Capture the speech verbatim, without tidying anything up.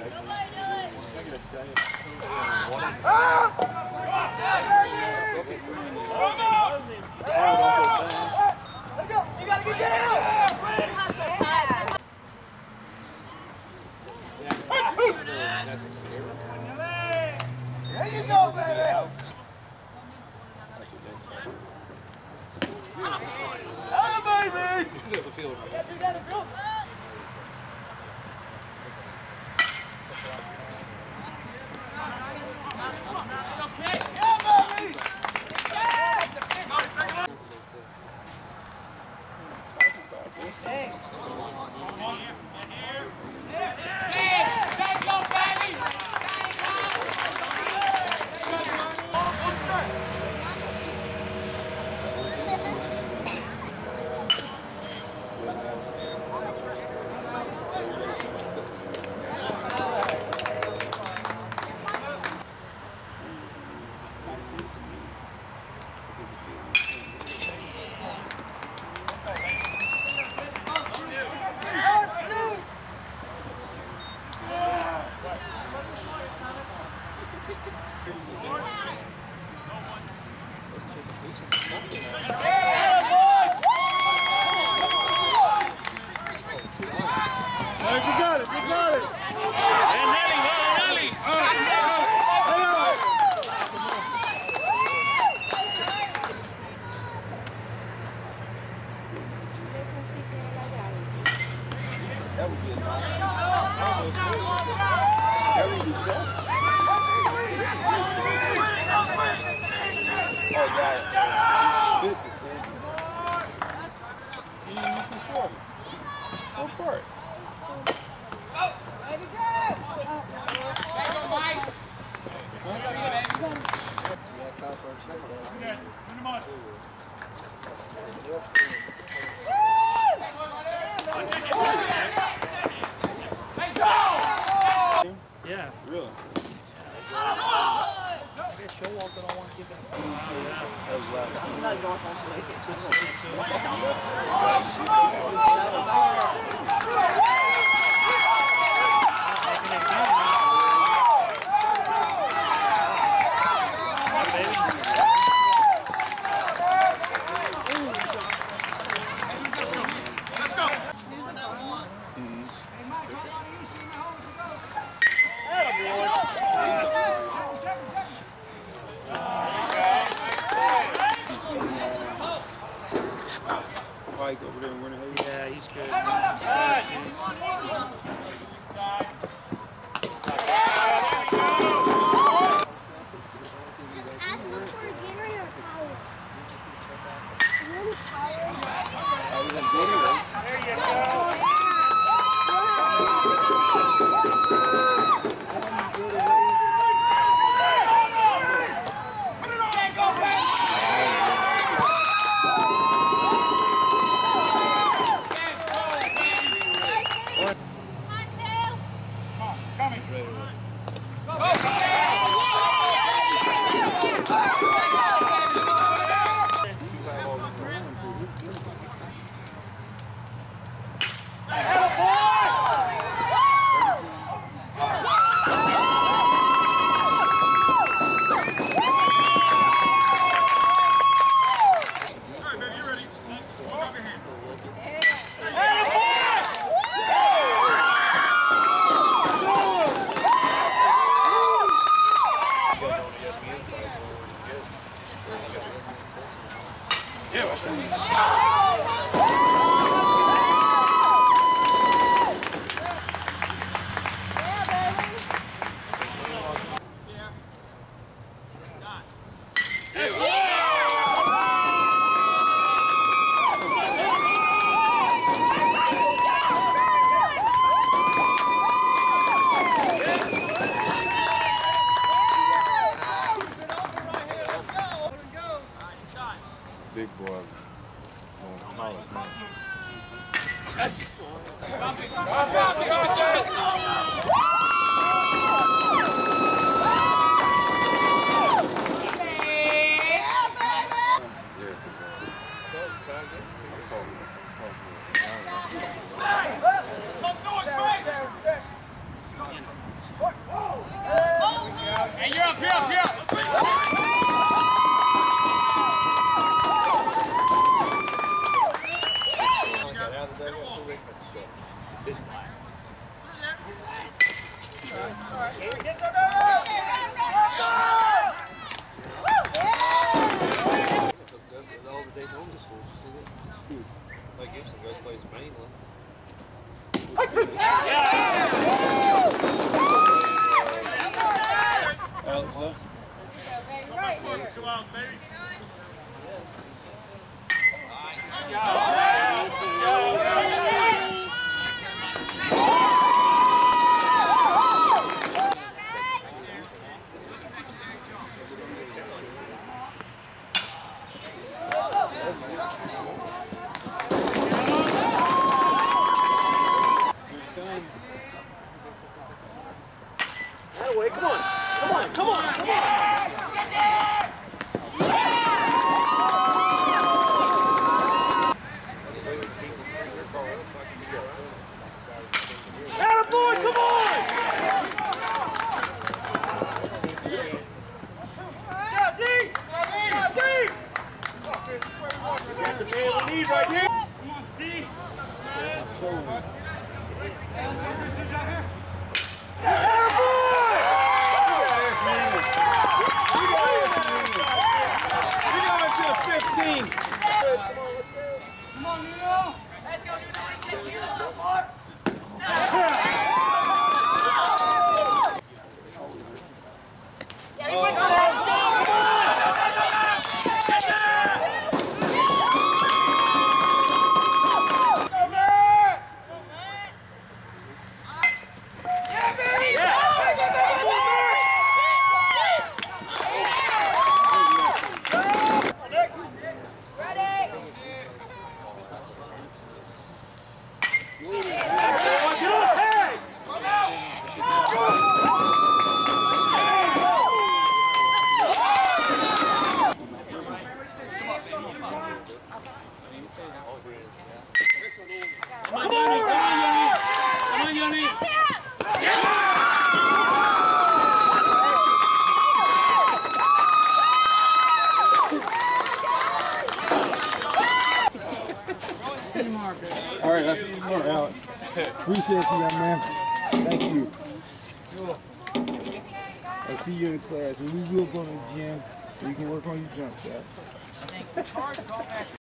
Yeah. Really? I'm not going Pike over there in Winter Haven. Yeah, he's good. There you go. All the Daytona schools, you see that? Like Houston goes plays mainland. Alex left. Right here. Come on, baby. Attaway, come on, come on, come on, come on! Attaboy, come on! Job, D! Job, D! That's the man we need right here. Come on, C. fifteen. Come on, Nuno! Let's go, Nuno. Six years so far. Yeah, he went for that. Come on, Yoni. Come on, Yoni. Come on, Yoni. All right, that's all right, Alex. Appreciate you, young man. Thank you. I'll see you in class, and we will go to the gym so you can work on your jump shots.